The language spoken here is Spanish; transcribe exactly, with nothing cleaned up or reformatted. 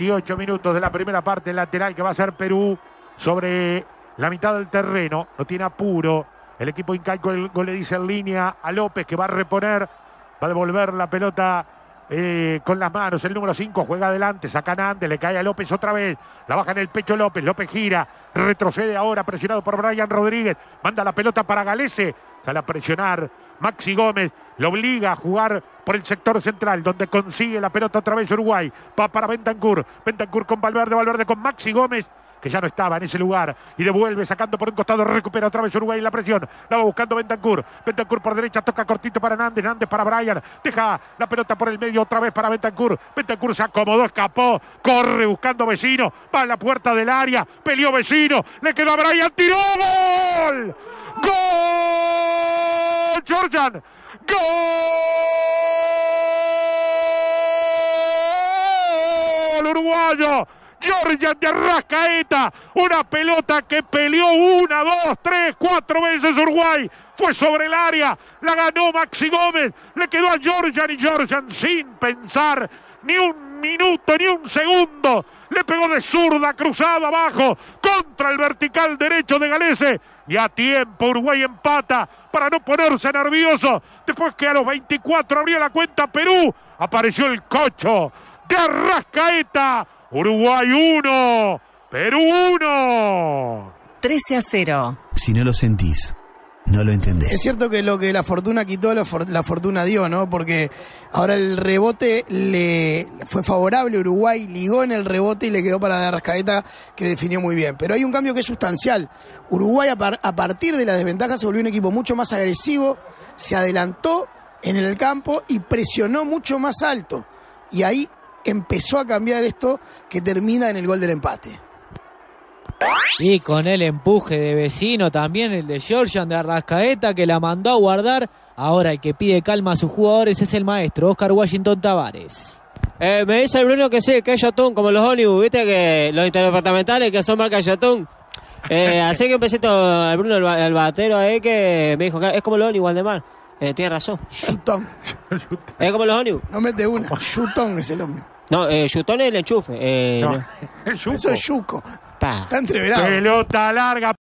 veintiocho minutos de la primera parte, lateral que va a ser Perú sobre la mitad del terreno. No tiene apuro. El equipo incaico, el gol le dice en línea a López, que va a reponer, va a devolver la pelota eh, con las manos. El número cinco juega adelante, saca Nández, le cae a López otra vez, la baja en el pecho López, López gira, retrocede ahora, presionado por Brian Rodríguez, manda la pelota para Galese, sale a presionar Maxi Gómez, lo obliga a jugar por el sector central, donde consigue la pelota otra vez Uruguay, va para Bentancur, Bentancur con Valverde, Valverde con Maxi Gómez, que ya no estaba en ese lugar, y devuelve sacando por un costado, recupera otra vez Uruguay en la presión, la va buscando Bentancur, Bentancur por derecha, toca cortito para Nández, Nández para Brian, deja la pelota por el medio otra vez para Bentancur, Bentancur se acomodó, escapó, corre buscando Vecino, va a la puerta del área, peleó Vecino, le quedó a Brian, tiró, ¡gol! ¡Gol! ¡Georgian! ¡Gol! ¡Uruguayo! Georgian de Arrascaeta, una pelota que peleó una, dos, tres, cuatro veces Uruguay, fue sobre el área, la ganó Maxi Gómez, le quedó a Georgian y Georgian sin pensar ni un minuto, ni un segundo, le pegó de zurda, cruzado abajo, contra el vertical derecho de Galese, y a tiempo Uruguay empata para no ponerse nervioso, después que a los veinticuatro abrió la cuenta Perú, apareció el cocho de Arrascaeta. Uruguay uno, Perú uno. trece a cero. Si no lo sentís, no lo entendés. Es cierto que lo que la fortuna quitó, la fortuna dio, ¿no? Porque ahora el rebote le fue favorable, Uruguay ligó en el rebote y le quedó para Arrascaeta, que definió muy bien. Pero hay un cambio que es sustancial. Uruguay a, par, a partir de la desventaja se volvió un equipo mucho más agresivo, se adelantó en el campo y presionó mucho más alto. Y ahí empezó a cambiar esto que termina en el gol del empate. Y con el empuje de Vecino también, el de Georgian de Arrascaeta, que la mandó a guardar. Ahora el que pide calma a sus jugadores es el maestro Oscar Washington Tavares. Eh, me dice el Bruno que sí, que es Yotun, como los ómnibus, viste que los interdepartamentales que son marca Yotun. Eh, así que un besito al Bruno, el, el batero ahí, que me dijo que es como los ómnibus, Waldemar. Eh, tiene razón. Yutón. Es como los ómnibus. No mete una. Yutón es el ómnibus. No, eh, Yutón es el enchufe. Eh, No, no. el Yuco. Eso es Yuco. Pa. Está entreverado. Pelota larga.